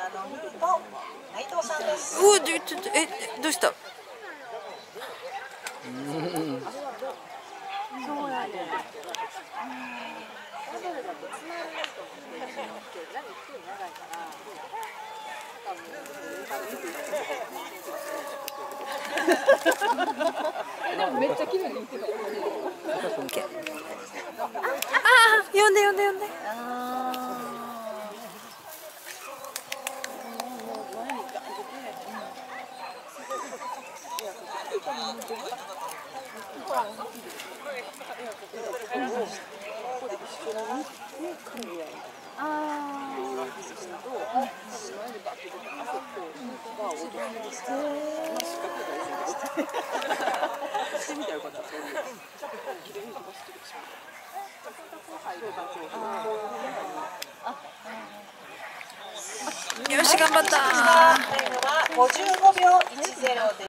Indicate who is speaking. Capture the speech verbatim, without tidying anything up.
Speaker 1: あの日本内藤さんです。
Speaker 2: うわ、ちょちょえどうした？
Speaker 3: そうやで。めっちゃ綺麗に言ってた。
Speaker 2: ああ、呼んで呼んで呼んで。よし、頑張った。
Speaker 1: タイムはごじゅうごびょういちゼロです。